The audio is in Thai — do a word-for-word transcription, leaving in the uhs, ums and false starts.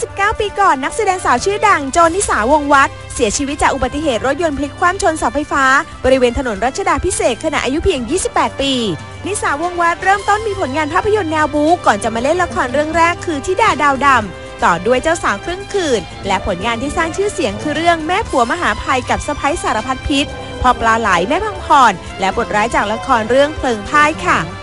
สิบเก้า ปีก่อนนักแสดงสาวชื่อดังโจนิสาวงศ์วัฒน์เสียชีวิตจากอุบัติเหตุรถยนต์พลิกคว่ำชนเสาไฟฟ้าบริเวณถนนรัชดาภิเษกขณะอายุเพียง ยี่สิบแปด ปีนิสาวงศ์วัฒน์เริ่มต้นมีผลงานภาพยนตร์แนวบู๊ก่อนจะมาเล่นละครเรื่องแรกคือธิดาดาวดำต่อด้วยเจ้าสาวครึ่งคืนและผลงานที่สร้างชื่อเสียงคือเรื่องแม่ผัวมหาภัยกับสะใภ้สารพัดพิษพ่อปลาไหลแม่พังพรและบทร้ายจากละครเรื่องเพลิงพ่ายค่ะ